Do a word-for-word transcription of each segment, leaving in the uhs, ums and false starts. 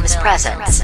Films presents.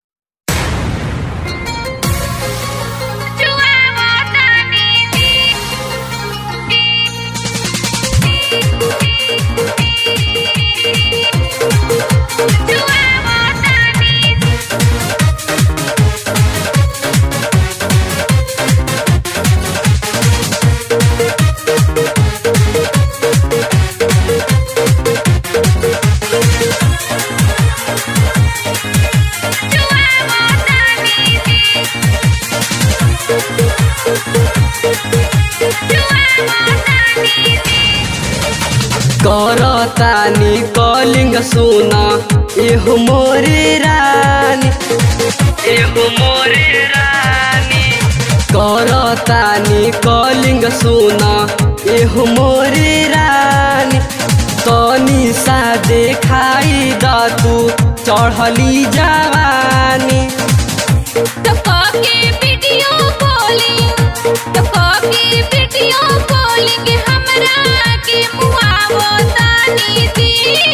करतानी calling सुना एहो मोरे रानी, एहो मोरे रानी। करतानी कॉलिंग सुना एहो मोरे रानी, तनी सा देखाई दा तू चढ़ली जवानी। तो के वीडियो कॉलिंग, तो के वीडियो कॉलिंग हमरा के मुआवो तानी दी।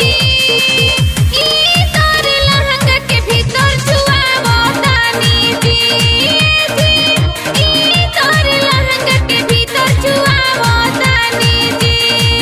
ई तोर लहंगा के भीतर छुआवो तानी दी। ई तोर लहंगा के भीतर छुआवो तानी दी।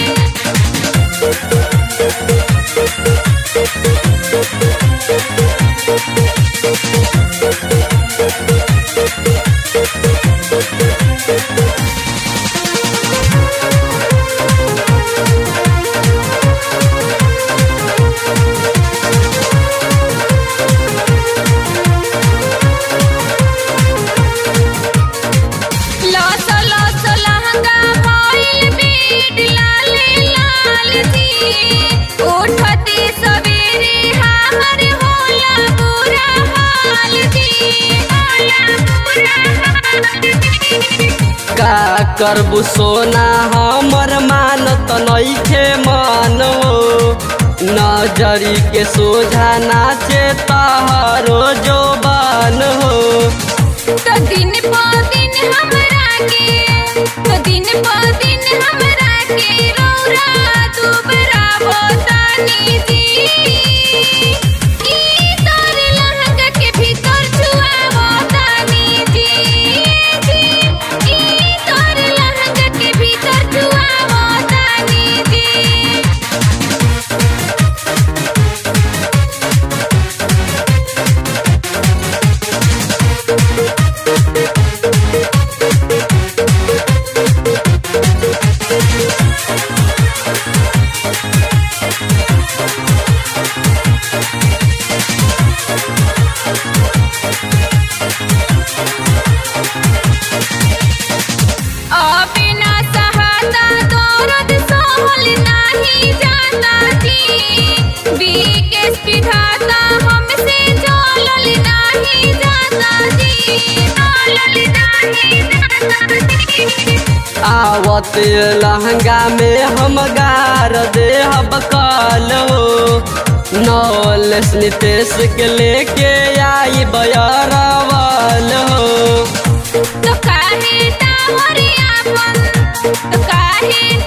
का करबू सोना हमर मानत नइखे मानो, नजरी के सोझा नाचे तहरो जोबान हो। तो दिन प दिन हमरा के, तो दिन प दिन हमरा के रौरा दुबरावो तानी दी। ई तोर लहंगा के भीतर छुआवो तानी दी। ई तोर लहंगा के भीतर छुआवो तानी दी। आवत लहंगा में हम गार दे बकाल हो, नौलेस नितेश के लेके आई बयारवाल हो। तो काहे टावरिया अपन, तो काहे